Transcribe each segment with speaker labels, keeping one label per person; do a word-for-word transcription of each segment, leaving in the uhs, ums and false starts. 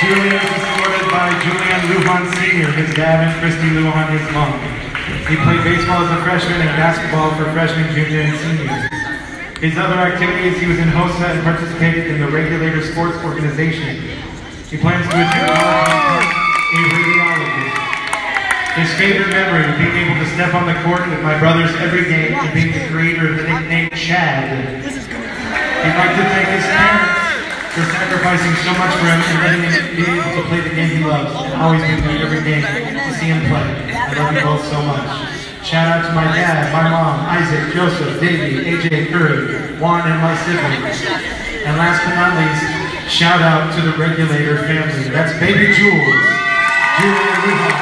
Speaker 1: Julian is escorted by Julian Lujan Senior, his dad, and Christy Lujan, his mom. He played baseball as a freshman and basketball for freshmen, junior, and senior. His other activities, he was in HOSA and participated in the Regulator Sports Organization. He plans to attend college and become a radiologist. His favorite memory of being able to step on the court with my brothers every game and being the creator of the nickname Chad. He'd like to thank his parents for sacrificing so much for him and letting him be able to play the game he loves and always be there every game to see him play. I love you both so much. Shout out to my dad, my mom, Isaac, Joseph, Davey, A J, Curry, Juan, and my siblings. And last but not least, shout out to the Regulator family. That's baby Jules, Julian Lujan.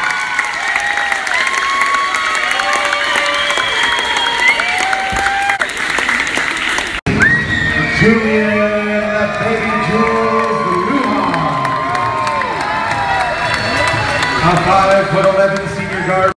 Speaker 1: Julian, baby Jules Lujan. A five foot eleven senior guard.